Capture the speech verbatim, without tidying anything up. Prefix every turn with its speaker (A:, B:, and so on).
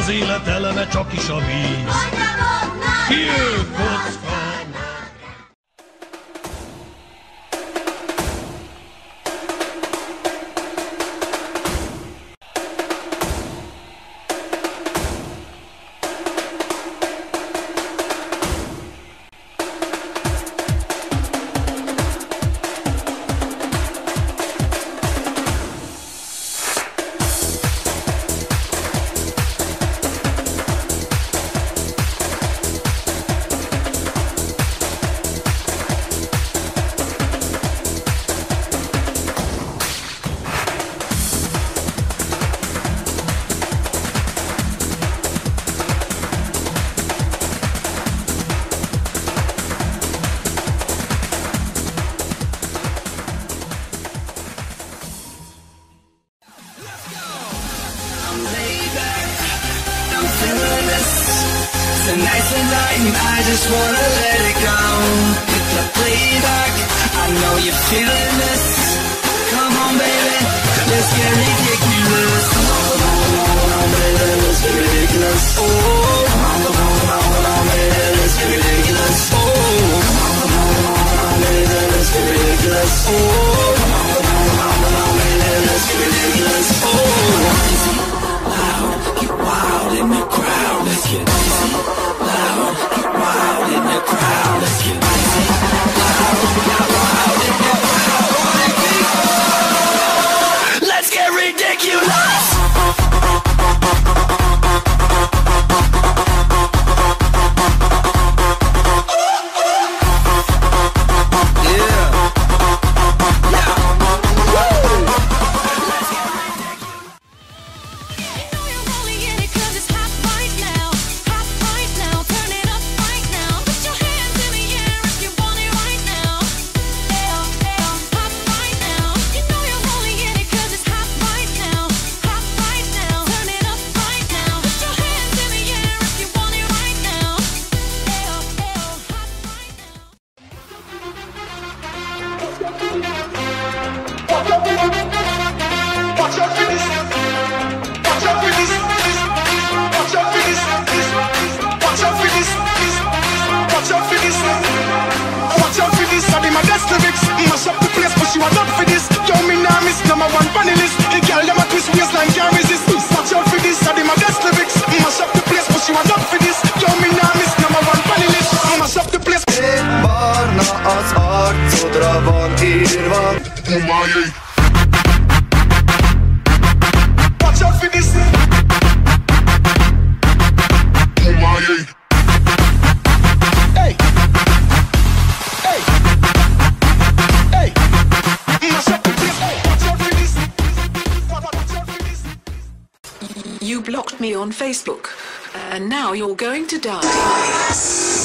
A: az élet eleme, csak is a víz. Kijött kocka.
B: Tonight's the night and I just wanna let it go. Hit the playback, I know you're feeling this. Come on baby, let's get ridiculous. Come on, come on, come on, baby, let's get ridiculous. Oh, come on, come on, come on, baby, let's get ridiculous. Oh, come on, come on, come on, baby, let's get ridiculous. Oh, come on, come on, come on, baby, let's get ridiculous. Oh, easy, loud, get wild in the crowd. Let's get easy, loud, get wild in the crowd. Let's get easy, loud, get wild in the crowd. Let's get ridiculous.
C: Az arcodra van írva. Humajé. Watch out for this. Humajé. Hey. Hey. Hey. Mash up the place. Watch out for this. Watch out for this.
D: You blocked me on Facebook, and now you're going to die.